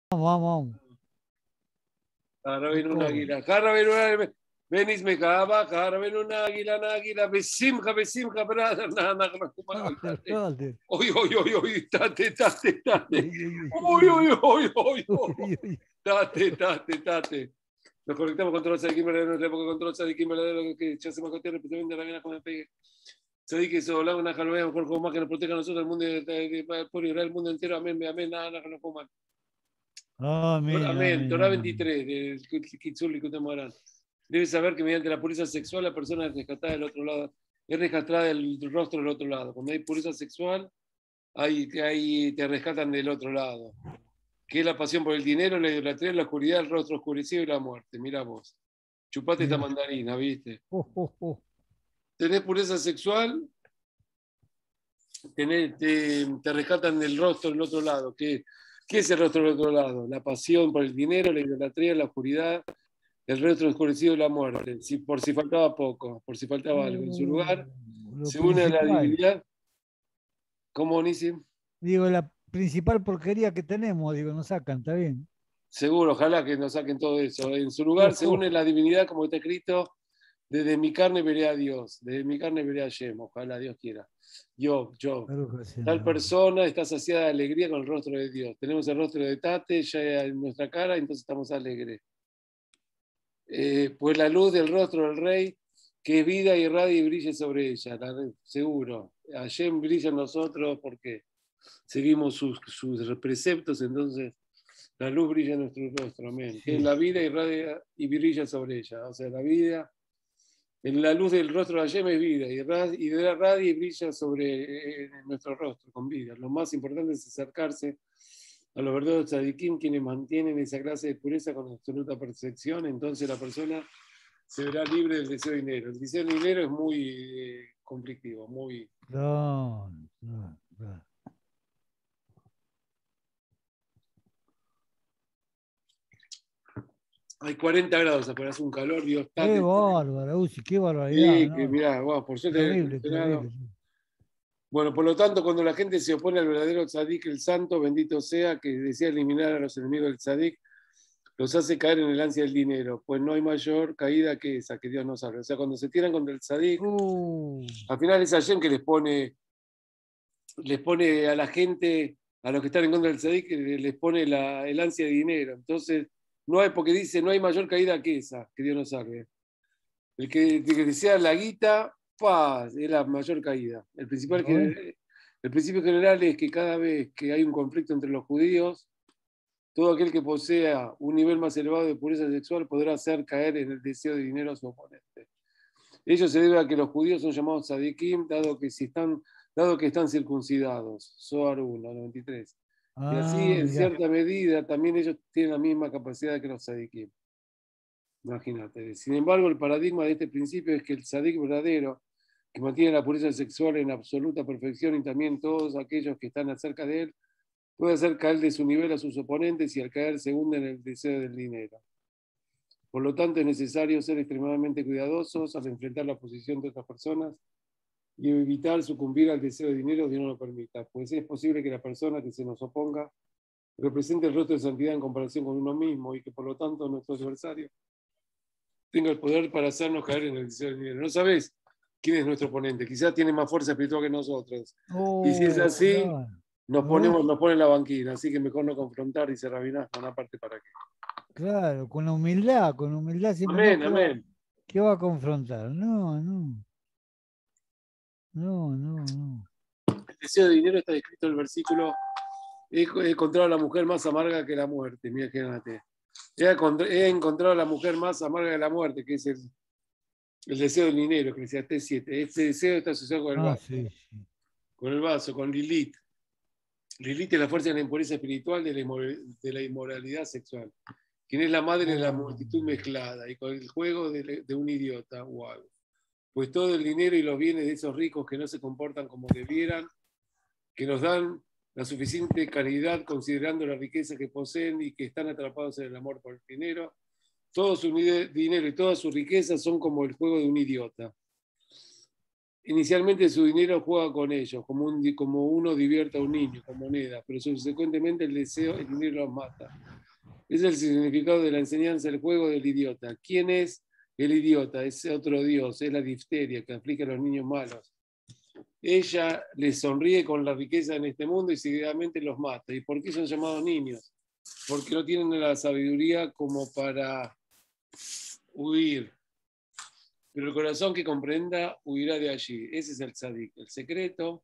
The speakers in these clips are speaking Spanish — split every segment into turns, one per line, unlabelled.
vamos.
Jara ven un águila, jara ven un águila. Venis me cava, jara ven un águila, besimja, brother, nada, Uy, uy, uy, uy, tate. Uy. Tate. Nos conectamos con Control Sadikim verdadero, en la época Control Sadikim verdadero, que ya se me acotó repetidamente la vida como me pegue. Sadik que eso, una jalvea, mejor como más que nos proteja a nosotros, el mundo, el pueblo Israel, el mundo entero, amén, nada, que nos coman. Amén. Torah 23, del Kitzur Likutei Moharan. Debes saber que mediante la pureza sexual la persona es rescatada del otro lado, es rescatada del rostro del otro lado. Cuando hay pureza sexual, ahí te rescatan del otro lado. Que es la pasión por el dinero, la idolatría, la oscuridad, el rostro oscurecido y la muerte. Mira vos. Chupate esta mandarina, ¿viste? Tenés pureza sexual, te rescatan del rostro del otro lado. ¿Qué es el rostro del otro lado? La pasión por el dinero, la idolatría, la oscuridad, el rostro oscurecido y la muerte. Por si faltaba poco, por si faltaba algo. En su lugar, se une a la divinidad. ¿Cómo, Nisim?
Digo, la principal porquería que tenemos, digo, nos sacan, ¿está bien?
Seguro, ojalá que nos saquen todo eso. En su lugar se une la divinidad, como está escrito, desde mi carne veré a Dios, desde mi carne veré a Yem, ojalá Dios quiera. Yo, tal persona está saciada de alegría con el rostro de Dios. Tenemos el rostro de Tate ya en nuestra cara, entonces estamos alegres. Pues la luz del rostro del rey, que es vida, irradia y brille sobre ella, seguro. Hashem brilla en nosotros porque seguimos sus preceptos, entonces la luz brilla en nuestro rostro, amén. Sí. Que es la vida irradia y brilla sobre ella. O sea, la vida, en la luz del rostro de Hashem es vida, y radia y brilla sobre nuestro rostro con vida. Lo más importante es acercarse a los verdaderos tzadikim, quienes mantienen esa clase de pureza con absoluta perfección. Entonces la persona se verá libre del deseo de dinero. El deseo de dinero es muy conflictivo, muy...
No.
Hay 40 grados afuera, hace un calor, Dios.
Qué bárbaro, Uzi, qué barbaridad.
Sí, que mirá, wow, por suerte.
Terrible.
Bueno, por lo tanto, cuando la gente se opone al verdadero tzadik, el santo, bendito sea, que desea eliminar a los enemigos del tzadik, los hace caer en el ansia del dinero, pues no hay mayor caída que esa, que Dios nos salve. O sea, cuando se tiran contra el tzadik, al final es Hashem que les pone a la gente, a los que están en contra del tzadik, les pone el ansia de dinero. Entonces, no hay, porque dice, no hay mayor caída que esa, que Dios nos salve. El que desea la guita, es la mayor caída. El principio general es que cada vez que hay un conflicto entre los judíos, todo aquel que posea un nivel más elevado de pureza sexual podrá hacer caer en el deseo de dinero a su oponente. Ello se debe a que los judíos son llamados tzadikim, dado que están circuncidados. Zohar 1, 93. Y así, en cierta medida, también ellos tienen la misma capacidad que los tzadikim. Imagínate. Sin embargo, el paradigma de este principio es que el tzadik verdadero, que mantiene la pureza sexual en absoluta perfección, y también todos aquellos que están acerca de él, puede hacer caer de su nivel a sus oponentes y al caer se hunden en el deseo del dinero. Por lo tanto, es necesario ser extremadamente cuidadosos al enfrentar la posición de otras personas y evitar sucumbir al deseo de dinero, Dios no lo permita, pues es posible que la persona que se nos oponga represente el rostro de santidad en comparación con uno mismo y que por lo tanto nuestro adversario tenga el poder para hacernos caer en el deseo del dinero. No sabes quién es nuestro oponente, quizás tiene más fuerza espiritual que nosotros. Y si es así, claro, nos pone en la banquina, así que mejor no confrontar, dice Rabinás, aparte para qué.
Claro, con humildad siempre.
Amén, amén.
¿Qué va a confrontar? No.
El deseo de dinero está descrito en el versículo: he encontrado a la mujer más amarga que la muerte. Mira, fíjate. He encontrado a la mujer más amarga que la muerte, que es el deseo del dinero, que decía T7. Este deseo está asociado con el vaso. Sí. Con el vaso, con Lilith. Lilith es la fuerza de la impureza espiritual de la inmoralidad sexual, quien es la madre de la multitud mezclada y con el juego de un idiota. Wow. Pues todo el dinero y los bienes de esos ricos que no se comportan como debieran, que nos dan la suficiente caridad considerando la riqueza que poseen y que están atrapados en el amor por el dinero, todo su dinero y toda su riqueza son como el juego de un idiota. Inicialmente su dinero juega con ellos, como uno divierte a un niño con moneda, pero subsecuentemente el dinero los mata. Es el significado de la enseñanza del juego del idiota. ¿Quién es el idiota? Es otro dios, es la difteria que aflige a los niños malos. Ella les sonríe con la riqueza en este mundo y seguidamente los mata. ¿Y por qué son llamados niños? Porque no tienen la sabiduría como para huir. Pero el corazón que comprenda huirá de allí. Ese es el tzadik. El secreto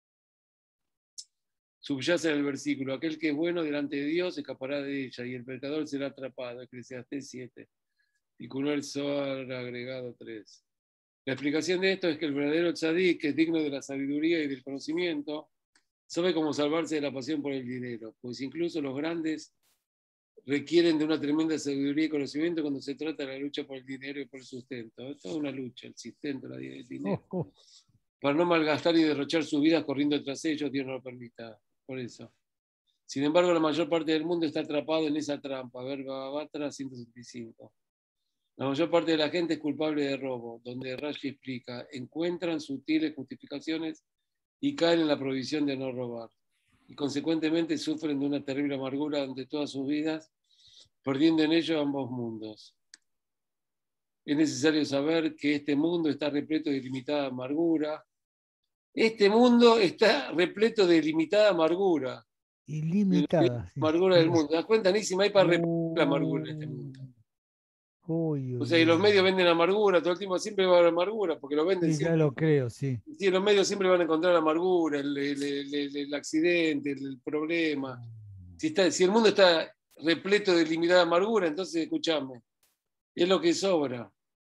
subyace en el versículo. Aquel que es bueno delante de Dios escapará de ella y el pecador será atrapado. Eclesiastés 7. Y con el Zohar agregado 3. La explicación de esto es que el verdadero tzadik, que es digno de la sabiduría y del conocimiento, sabe cómo salvarse de la pasión por el dinero, pues incluso los grandes requieren de una tremenda sabiduría y conocimiento cuando se trata de la lucha por el dinero y por el sustento. Es toda una lucha, el sustento, el dinero. Para no malgastar y derrochar sus vidas corriendo tras ellos, Dios no lo permita. Por eso. Sin embargo, la mayor parte del mundo está atrapado en esa trampa. Ver Bhagavata 175. La mayor parte de la gente es culpable de robo, donde Rashi explica, encuentran sutiles justificaciones y caen en la prohibición de no robar. Y consecuentemente sufren de una terrible amargura durante todas sus vidas, perdiendo en ello ambos mundos. Es necesario saber que este mundo está repleto de ilimitada amargura. Este mundo está repleto de ilimitada amargura.
Ilimitada. Sí.
Amargura del mundo. ¿Te das cuenta, Nisi? Hay para reprimir la amargura en este
Uh,
mundo.
uy,
O
uy,
sea, y los
uy.
medios venden amargura, todo el tiempo siempre va a haber amargura, porque lo venden
Sí, ya
siempre.
lo creo, sí.
Sí, los medios siempre van a encontrar amargura, el accidente, el problema. Si el mundo está repleto de limitada amargura, entonces escúchame, es lo que sobra.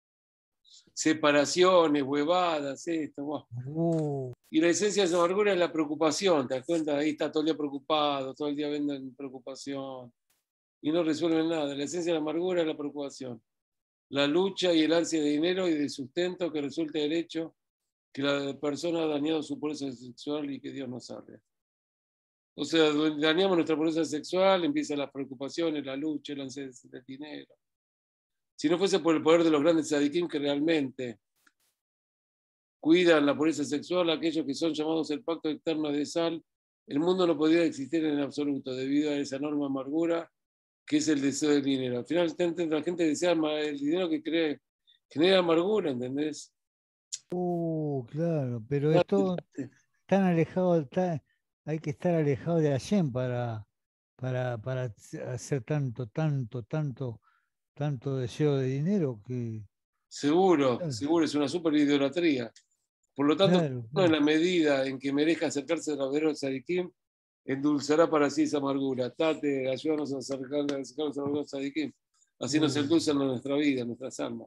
Separaciones, huevadas, esto. Wow.
Uh,
Y la esencia de esa amargura es la preocupación, ¿te das cuenta? Ahí está todo el día preocupado, todo el día venden preocupación y no resuelven nada. La esencia de la amargura es la preocupación. La lucha y el ansia de dinero y de sustento que resulta del hecho que la persona ha dañado su pureza sexual y que Dios nos salve. O sea, dañamos nuestra pureza sexual, empiezan las preocupaciones, la lucha, el ansia del dinero. Si no fuese por el poder de los grandes tzadikim que realmente cuidan la pureza sexual, aquellos que son llamados el pacto eterno de sal, el mundo no podría existir en absoluto debido a esa enorme amargura que es el deseo del dinero. Al final, la gente desea el dinero que genera amargura, ¿entendés?
claro, pero esto tan alejado, hay que estar alejado de Hashem para hacer tanto deseo de dinero que,
Seguro,
claro,
seguro, es una super idolatría. Por lo tanto,
claro,
en
claro.
la medida en que merezca acercarse a los verdaderos tzadikim, endulzará para sí esa amargura. Tate, ayúdanos a acercarnos a los verdaderos tzadikim. Así nos
Uh,
endulzan nuestra vida, nuestras almas.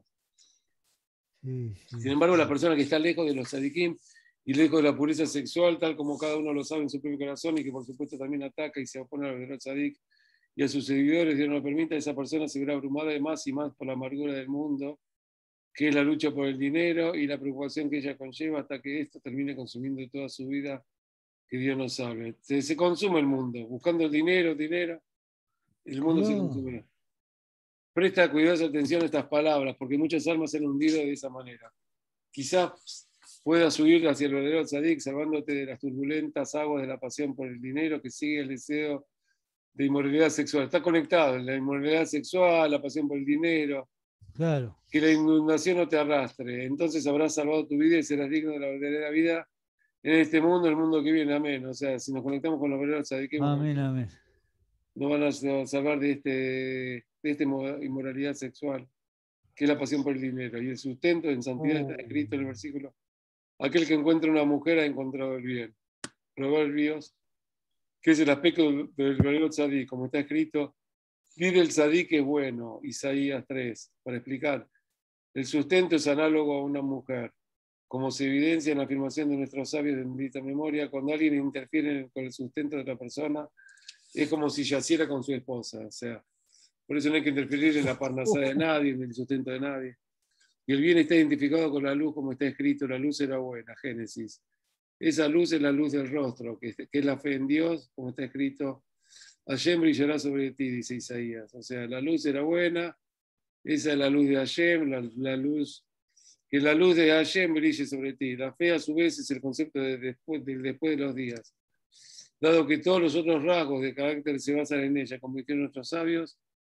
sí,
Sin
sí,
embargo, la
sí.
persona que está lejos de los tzadikim y lejos de la pureza sexual, tal como cada uno lo sabe en su propio corazón y que por supuesto también ataca y se opone al verdadero tzadik y a sus seguidores, Dios no lo permita, esa persona se verá abrumada de más y más por la amargura del mundo, que es la lucha por el dinero y la preocupación que ella conlleva hasta que esto termine consumiendo toda su vida, que Dios no sabe. Se consume el mundo, buscando el dinero, el mundo se
Claro,
consume. Presta cuidadosa atención a estas palabras, porque muchas almas se han hundido de esa manera. Quizás puedas subir hacia el verdadero tzadik, salvándote de las turbulentas aguas de la pasión por el dinero que sigue el deseo de inmoralidad sexual. Está conectado, la inmoralidad sexual, la pasión por el dinero,
claro.
que la inundación no te arrastre. Entonces habrás salvado tu vida y serás digno de la verdadera vida en este mundo, el mundo que viene. Amén. O sea, si nos conectamos con los verdaderos tzadikim,
Amén, amén.
nos van a salvar de esta inmoralidad sexual, que es la pasión por el dinero. Y el sustento en santidad está
Uh,
escrito en el versículo: aquel que encuentra una mujer ha encontrado el bien. Proverbios, que es el aspecto del verdadero tzadik, como está escrito, vive el tzadik que es bueno, Isaías 3, para explicar. El sustento es análogo a una mujer, como se evidencia en la afirmación de nuestros sabios de bendita memoria, cuando alguien interfiere con el sustento de otra persona, es como si yaciera con su esposa. O sea, por eso no hay que interferir en la parnasá de nadie, en el sustento de nadie. Y el bien está identificado con la luz, como está escrito, la luz era buena, Génesis. Esa luz es la luz del rostro, que es la fe en Dios, como está escrito, Hashem brillará sobre ti, dice Isaías. O sea, la luz era buena, esa es la luz de Hashem, la luz, que la luz de Hashem brille sobre ti. La fe, a su vez, es el concepto del después de los días. Dado que todos los otros rasgos de carácter se basan en ella, como dijeron nuestros sabios,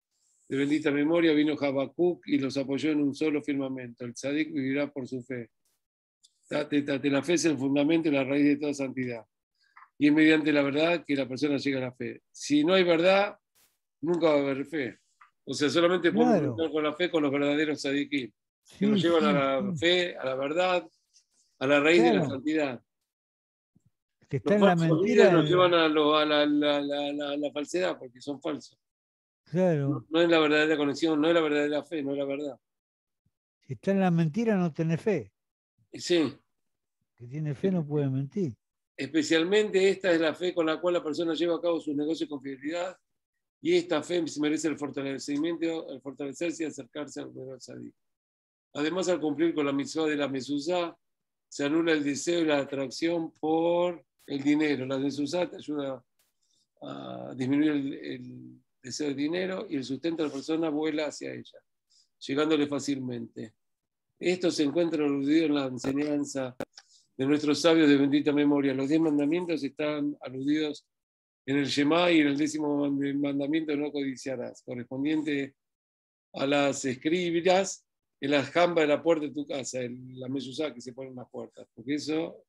de bendita memoria, vino Habacuc y los apoyó en un solo firmamento. El tzadik vivirá por su fe. La fe es el fundamento y la raíz de toda santidad. Y es mediante la verdad que la persona llega a la fe. Si no hay verdad, nunca va a haber fe. O sea, solamente podemos
Claro,
contar con la fe con los verdaderos tzadikim, que nos
sí,
llevan a
sí,
la
sí.
fe, a la verdad, a la raíz de la
Claro,
santidad.
que está
Los
en la
falsos líderes
mentira,
nos llevan a la falsedad, porque son falsos. No,
claro,
no es la verdadera conexión, no es la verdadera fe, no es la verdad.
si está en la mentira no tiene fe.
Y sí,
Que tiene fe no puede mentir.
especialmente esta es la fe con la cual la persona lleva a cabo sus negocios con fidelidad, y esta fe merece el fortalecimiento, el fortalecerse y acercarse al verdadero tzadik. Además, al cumplir con la mitzvah de la mezuzá, se anula el deseo y la atracción por el dinero. La mezuzá te ayuda a disminuir el deseo de dinero y el sustento de la persona vuela hacia ella, llegándole fácilmente. Esto se encuentra aludido en la enseñanza de nuestros sabios de bendita memoria. Los 10 mandamientos están aludidos en el Shema y en el 10º mandamiento no codiciarás, correspondiente a las escribirás en la jamba de la puerta de tu casa, la mezuzá que se pone en las puertas, porque eso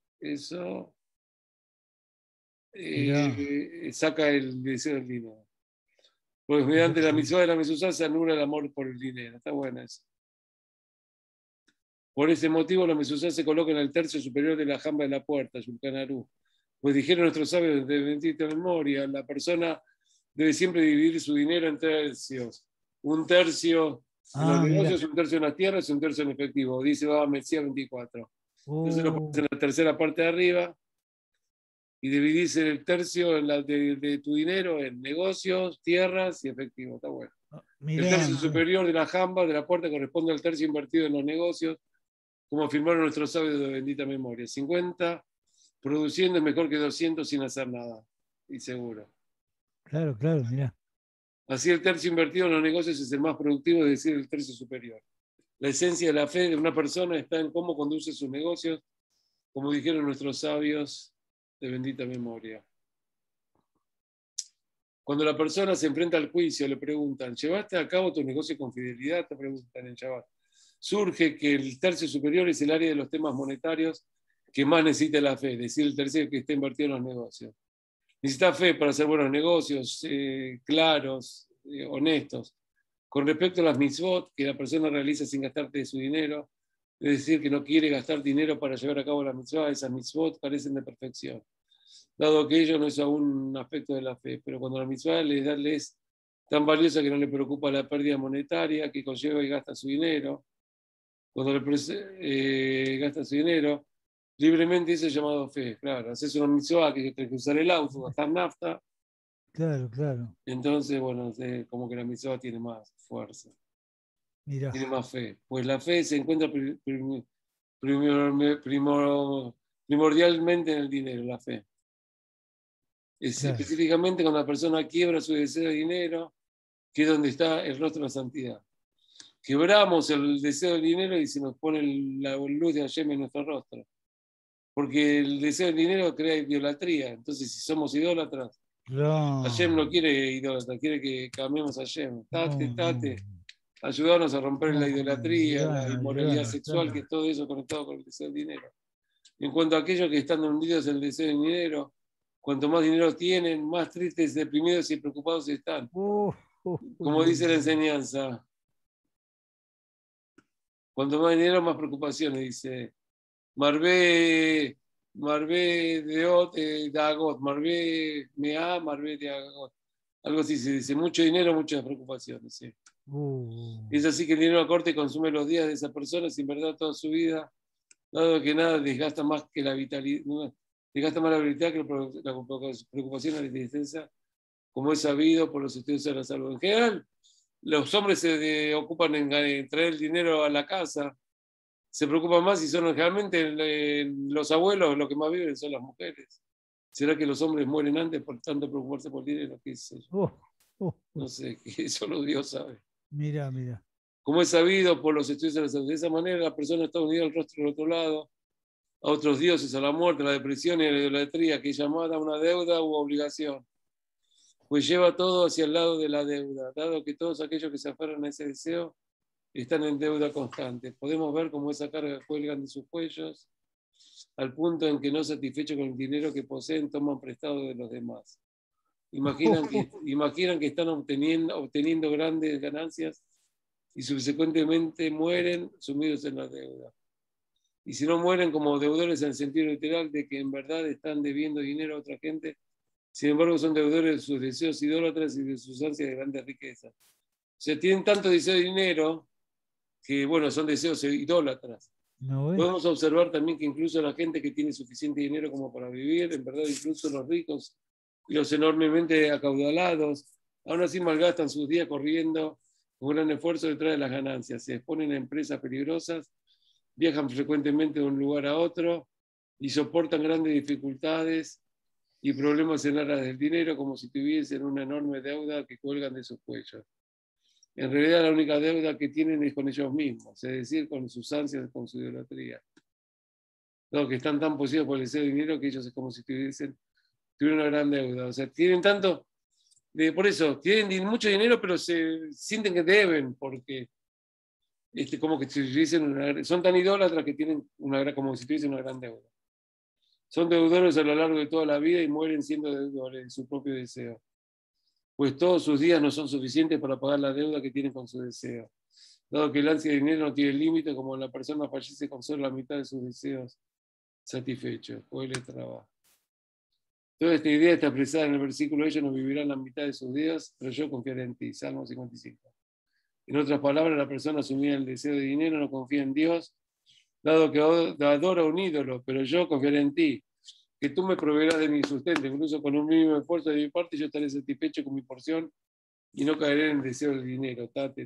Mirá,
saca el deseo del dinero. Pues
mirá,
mediante la
mirá.
mitzvah de la mezuzá se anula el amor por el dinero. Está buena eso. Por ese motivo, la mezuzá se coloca en el tercio superior de la jamba de la puerta, Yulkanarú. Pues dijeron nuestros sabios de bendita memoria, la persona debe siempre dividir su dinero en tercios. Un tercio en los
Ah, mirá.
negocios, un tercio en las tierras y un tercio en efectivo. Dice Mesías 24. Entonces lo pones en la tercera parte de arriba y dividís el tercio de tu dinero en negocios, tierras y efectivo. Está bueno. El
Mirá,
tercio
mirá.
superior de la jamba de la puerta corresponde al tercio invertido en los negocios, como afirmaron nuestros sabios de bendita memoria. 50 produciendo es mejor que 200 sin hacer nada. Y seguro.
Claro, claro, mirá.
Así el tercio invertido en los negocios es el más productivo, es decir, el tercio superior. La esencia de la fe de una persona está en cómo conduce sus negocios, como dijeron nuestros sabios de bendita memoria. Cuando la persona se enfrenta al juicio, le preguntan, ¿llevaste a cabo tu negocio con fidelidad? Te preguntan en Shabbat. Surge que el tercio superior es el área de los temas monetarios que más necesita la fe, es decir, el tercio que está invertido en los negocios. Necesita fe para hacer buenos negocios, claros, honestos. Con respecto a las mitzvot que la persona realiza sin gastarte de su dinero, es decir, que no quiere gastar dinero para llevar a cabo la mitzvot, esas mitzvot carecen de perfección, dado que ello no es aún un aspecto de la fe. Pero cuando la mitzvah le es tan valiosa que no le preocupa la pérdida monetaria que conlleva y gasta su dinero, cuando gasta su dinero, libremente eso es llamado fe. Claro, haces una mitzvah que tienes que usar el auto, gastar nafta,
Claro, claro.
entonces, bueno, como que la mitzvah tiene más fuerza,
Mirá.
tiene más fe. Pues la fe se encuentra primordialmente en el dinero, la fe. Es
Claro.
específicamente cuando la persona quiebra su deseo de dinero, que es donde está el rostro de la santidad. Quebramos el deseo del dinero y se nos pone la luz de Hashem en nuestro rostro. Porque el deseo del dinero crea idolatría. Entonces, si somos idólatras, Hashem no
No,
quiere idólatras, quiere que cambiemos a Hashem.
no, no.
Ayudarnos a romper la
No,
idolatría, la
ayudanos,
inmoralidad
ayudanos.
sexual, que es todo eso conectado con el deseo del dinero. En cuanto a aquellos que están hundidos en el deseo del dinero, cuanto más dinero tienen, más tristes, deprimidos y preocupados están. Como dice la enseñanza, cuanto más dinero, más preocupaciones, dice. Marvé Deot Dagot, Marvé Mea, Marvé Dagot. Algo así se dice, mucho dinero, muchas preocupaciones. ¿Sí? Es así que el dinero a corte consume los días de esa persona sin verdad toda su vida, dado que nada desgasta más que la vitalidad, desgasta más la vitalidad que la preocupación y la tristeza, como es sabido por los estudios de la salud. En general, los hombres se ocupan en traer el dinero a la casa, se preocupan más y son realmente los abuelos los que más viven son las mujeres. ¿Será que los hombres mueren antes por tanto preocuparse por dinero? ¿Qué sé yo? No sé, que solo Dios sabe.
Mira, mira.
Como es sabido por los estudios de la salud, de esa manera la persona está unida al rostro del otro lado, a otros dioses, a la muerte, a la depresión y a la idolatría, que es llamada una deuda u obligación. pues lleva todo hacia el lado de la deuda, dado que todos aquellos que se aferran a ese deseo están en deuda constante. Podemos ver cómo esa carga cuelgan de sus cuellos, al punto en que no satisfechos con el dinero que poseen, toman prestado de los demás. Imaginan que están obteniendo grandes ganancias y subsecuentemente mueren sumidos en la deuda. Y si no mueren como deudores en el sentido literal de que en verdad están debiendo dinero a otra gente, sin embargo son deudores de sus deseos idólatras y de sus ansias de grandes riquezas. O sea, tienen tanto deseo de dinero que, bueno, son deseos idólatras.
¿No ves?
Podemos observar también que incluso la gente que tiene suficiente dinero como para vivir, en verdad incluso los ricos y los enormemente acaudalados, aún así malgastan sus días corriendo con gran esfuerzo detrás de las ganancias, se exponen a empresas peligrosas, viajan frecuentemente de un lugar a otro y soportan grandes dificultades y problemas en aras del dinero como si tuviesen una enorme deuda que cuelgan de sus cuellos. En realidad la única deuda que tienen es con ellos mismos, es decir, con sus ansias, con su idolatría. No, que están tan poseídos por el deseo de dinero que ellos es como si tuvieran una gran deuda. O sea, tienen tanto, por eso, tienen mucho dinero, pero se sienten que deben, porque como que si tuviesen son tan idólatras que tienen como si tuviesen una gran deuda. Son deudores a lo largo de toda la vida y mueren siendo deudores de su propio deseo, pues todos sus días no son suficientes para pagar la deuda que tienen con su deseo. Dado que el ansia de dinero no tiene límite, como la persona fallece con solo la mitad de sus deseos satisfechos, o él trabaja. Toda esta idea está expresada en el versículo: ellos no vivirán la mitad de sus días, pero yo confiaré en ti. Salmo 55. En otras palabras, la persona sumida en el deseo de dinero no confía en Dios, dado que adora un ídolo, pero yo confiaré en ti, que tú me proveerás de mi sustento, incluso con un mínimo esfuerzo de mi parte yo estaré satisfecho con mi porción y no caeré en el deseo del dinero. Tate.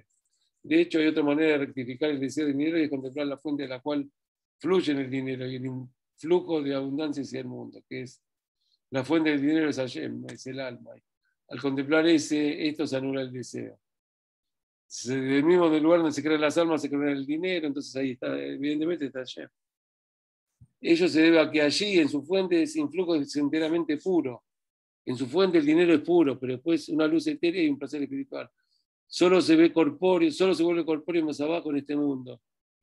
De hecho, hay otra manera de rectificar el deseo del dinero y es contemplar la fuente de la cual fluye el dinero y el flujo de abundancia hacia el mundo, que es la fuente del dinero es Hashem, es el alma. Al contemplar esto se anula el deseo. Del mismo lugar donde se crean las almas se crea el dinero, entonces ahí está, evidentemente está Hashem. Ello se debe a que allí, en su fuente, ese influjo es enteramente puro. En su fuente el dinero es puro, pero después una luz etérea y un placer espiritual. Solo se ve corpóreo, solo se vuelve corpóreo más abajo en este mundo.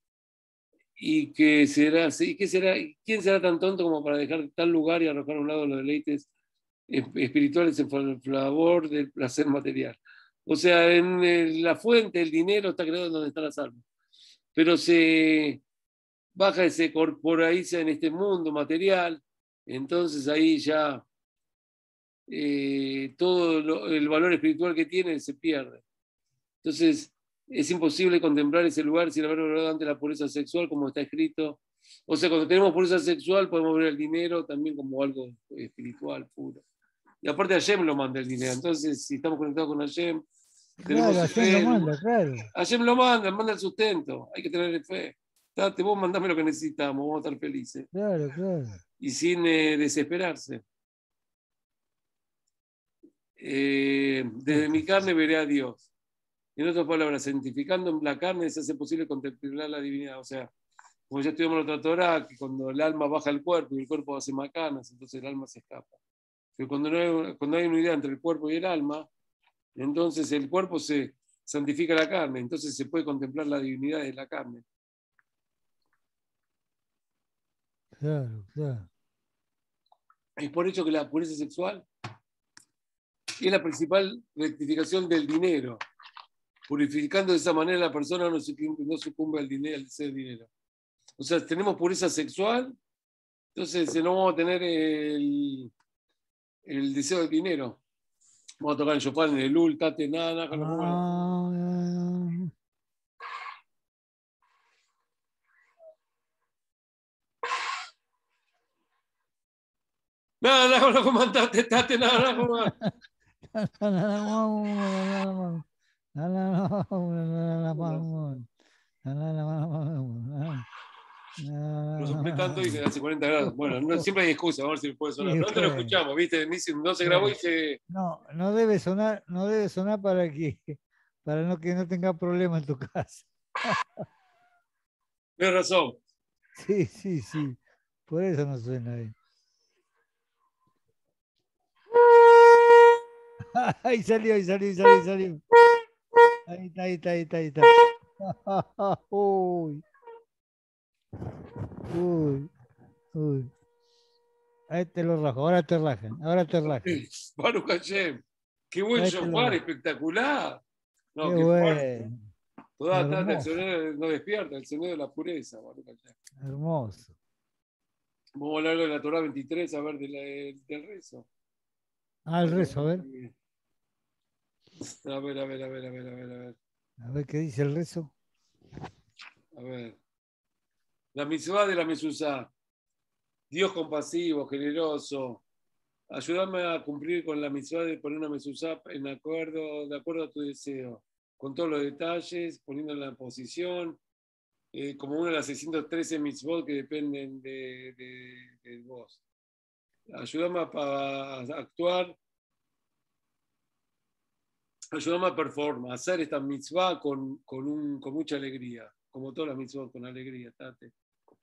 ¿Y qué será? ¿Quién será tan tonto como para dejar tal lugar y arrojar a un lado los deleites espirituales en favor del placer material? O sea, en la fuente, el dinero está creado donde están las almas. Pero se baja, se corporaliza en este mundo material, entonces ahí ya todo el valor espiritual que tiene se pierde. Entonces es imposible contemplar ese lugar sin haber logrado antes la pureza sexual, como está escrito. O sea, cuando tenemos pureza sexual podemos ver el dinero también como algo espiritual, puro. Y aparte Hashem lo manda el dinero. Entonces, si estamos conectados con Hashem, tenemos
Claro, Hashem lo manda, claro.
Hashem lo manda el sustento. Hay que tener fe. Date, vos mandame lo que necesitamos, vamos a estar felices.
Claro, claro.
Y sin desesperarse. Desde mi carne veré a Dios. En otras palabras, santificando la carne se hace posible contemplar la divinidad. O sea, como ya estudiamos en la otra Torah, que cuando el alma baja al cuerpo y el cuerpo hace macanas, entonces el alma se escapa. Pero cuando hay unidad entre el cuerpo y el alma, entonces el cuerpo se santifica la carne, entonces se puede contemplar la divinidad de la carne.
Claro, claro.
Es por ello que la pureza sexual es la principal rectificación del dinero. Purificando de esa manera la persona no sucumbe al dinero, al deseo del dinero. O sea, tenemos pureza sexual, entonces no vamos a tener el deseo del dinero. Vamos a tocar el shofar en el lul, tate, nada, nada, no comandante, tate, nada, Lo soplé tanto y hace 40 grados. Bueno, siempre hay excusa, vamos a ver si puede sonar.
Sí,
¿Dónde lo escuchamos? ¿Viste? No se grabó y se.
No debe sonar, no debe sonar para que no tenga problema en tu casa.
Tienes razón.
Sí. Por eso no suena bien. Ahí salió, ahí salió, ahí salió, ahí salió. Ahí está, ahí está, ahí está, ahí está. Uy, uy, uy. Ahí te lo rajo, ahora te rajan, ahora te rajan.
Baruch Hashem. Qué buen
Ahí te lo
shofar,
rajan.
espectacular.
Qué
No, qué fuerte.
bueno,
Toda tarde el
hermoso,
sonido no despierta, el sonido de la pureza, Baruch Hashem.
hermoso.
Vamos a hablar de la Torah 23, a ver del rezo.
Ah, el rezo, a ver.
A ver, a ver, a ver, a ver, a ver, a ver.
A ver qué dice el rezo.
A ver. La mitzvah de la mezuzá. Dios compasivo, generoso. Ayúdame a cumplir con la mitzvah de poner una mezuzá de acuerdo a tu deseo. Con todos los detalles, poniéndola en posición, como una de las 613 mitzvot que dependen de vos. Ayúdame a actuar, ayúdame a performar, a hacer esta mitzvah con mucha alegría, como todas las mitzvot, con alegría. Tate.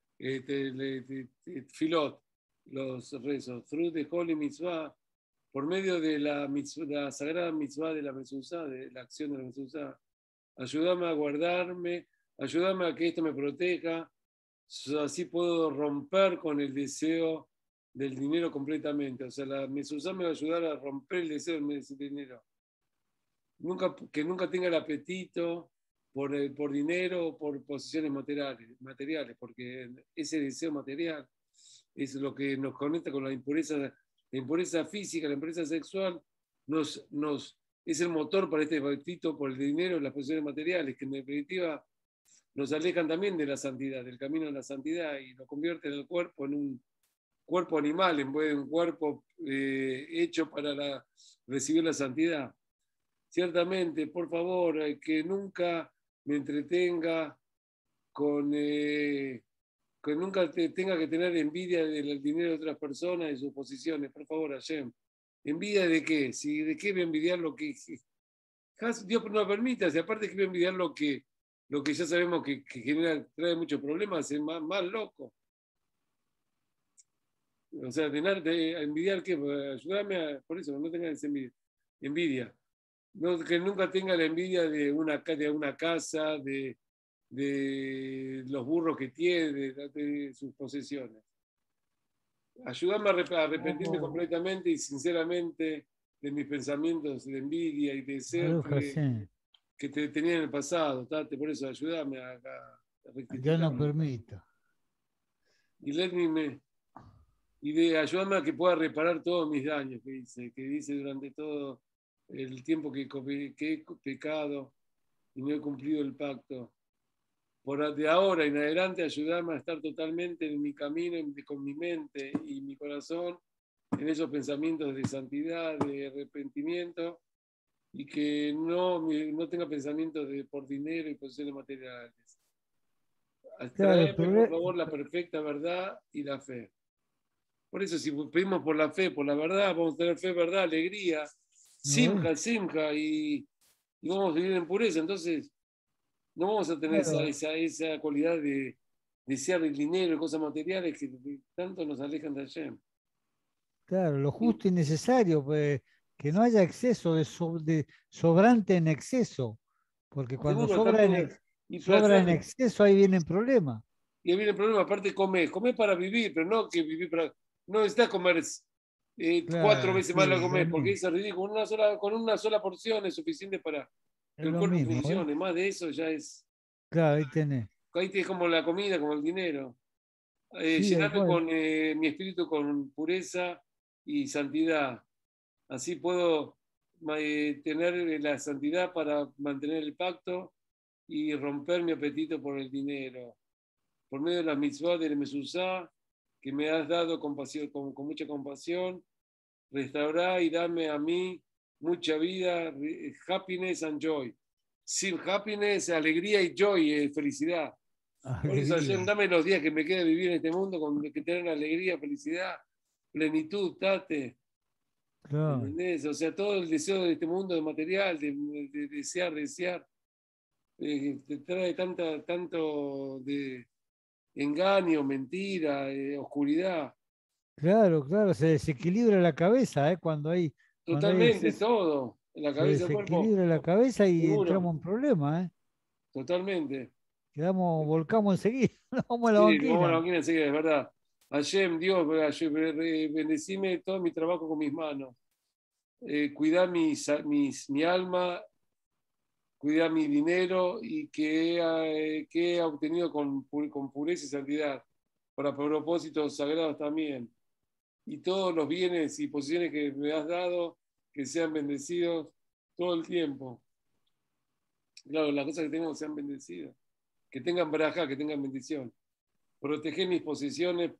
Filot, los rezos, Fruit de Holy Mitzvah, por medio de la sagrada mitzvah de la mezuzá, de la acción de la mezuzá. Ayúdame a guardarme, ayúdame a que esto me proteja, así puedo romper con el deseo del dinero completamente. O sea, la mezuzá me va a ayudar a romper el deseo del dinero. Que nunca tenga el apetito por dinero o por posiciones materiales, porque ese deseo material es lo que nos conecta con la impureza física, la impureza sexual, es el motor para este apetito por el dinero y las posiciones materiales, que en definitiva nos alejan también de la santidad, del camino de la santidad, y nos convierten el cuerpo en un cuerpo animal en vez de un cuerpo hecho para recibir la santidad. Ciertamente, por favor, que nunca me entretenga que nunca tenga que tener envidia del dinero de otras personas y sus posiciones. Por favor, Hashem. ¿Envidia de qué? Si ¿de qué voy a envidiar lo que Dios no lo permita? Si aparte que voy a envidiar lo que ya sabemos que trae muchos problemas, es más loco. O sea, de envidiar qué, por eso, no tengas envidia. Envidia. No, que nunca tenga la envidia de una casa, de los burros que tiene, de sus posesiones. Ayúdame a arrepentirme
Oh,
completamente y sinceramente de mis pensamientos de envidia y deseos
Baruch Hashem.
que te tenía en el pasado. Tate, por eso ayúdame a
Yo no
rectificarme.
permito.
Y ayúdame a que pueda reparar todos mis daños, que dice durante todo el tiempo que he pecado y no he cumplido el pacto. De ahora en adelante, ayudarme a estar totalmente en mi camino, con mi mente y mi corazón, en esos pensamientos de santidad, de arrepentimiento, y que no tenga pensamientos por dinero y posiciones materiales.
Claro,
Traeme, por favor, la perfecta verdad y la fe. Por eso, si pedimos por la fe, por la verdad, vamos a tener fe, verdad, alegría,
¿no ves?
simja, y vamos a vivir en pureza. Entonces, no vamos a tener
Claro,
esa cualidad de desear el dinero y cosas materiales que tanto nos alejan de Hashem.
claro, lo justo y necesario, pues, que no haya exceso de sobrante en exceso, porque cuando
Seguro también, y
sobra
placer,
en exceso ahí viene el problema.
y ahí viene el problema, aparte comer para vivir, pero no que vivir para. No necesitas comer 4
Claro,
veces más
sí,
lo
lo
comer, porque
mismo,
eso es ridículo. Con una sola porción es suficiente para
es
que el
lo
cuerpo
mismo, ¿ves?
funcione. Más de eso ya es.
Claro, ahí tenés.
Ahí es como la comida, como el dinero.
Sí,
Llenarme
igual.
con mi espíritu con pureza y santidad. Así puedo tener la santidad para mantener el pacto y romper mi apetito por el dinero. Por medio de las mitzvot de Mesuzá, que me has dado con mucha compasión, restaurar y dame a mí mucha vida, happiness and joy. Sin happiness, alegría y joy, felicidad. Por eso, Hashem,
Alegría.
dame los días que me quede vivir en este mundo con que tener alegría, felicidad, plenitud, tate.
Claro.
¿Entendés? O sea, todo el deseo de este mundo de material, de desear, te trae tanto de engaño, mentira, oscuridad.
Claro, claro, se desequilibra la cabeza, ¿eh? Cuando hay Cuando hay
Totalmente,
exceso,
todo. En la
se
cabeza del cuerpo,
desequilibra la cabeza y
seguro,
entramos en problemas, ¿eh?
totalmente.
Volcamos enseguida, nos vamos a la
Sí, nos vamos a la
banquina.
máquina enseguida, es verdad. Hashem, Dios, bendecime todo mi trabajo con mis manos. Cuidar mi alma, cuidar mi dinero y que he obtenido con pureza y santidad, para propósitos sagrados también. Y todos los bienes y posiciones que me has dado, que sean bendecidos todo el tiempo. Claro, las cosas que tengo sean bendecidas, que tengan braja, que tengan bendición. Proteger mis posesiones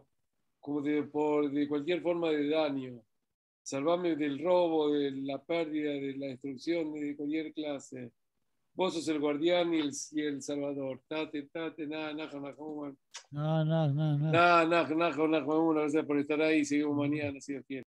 de cualquier forma de daño. Salvarme del robo, de la pérdida, de la destrucción, de cualquier clase. Vos sos el guardián y el salvador. Tate, tate, nada, naja, naja,
No, no, no, no.
nada, naja, naja, naja, gracias por estar ahí. Seguimos mañana, si Dios quiere.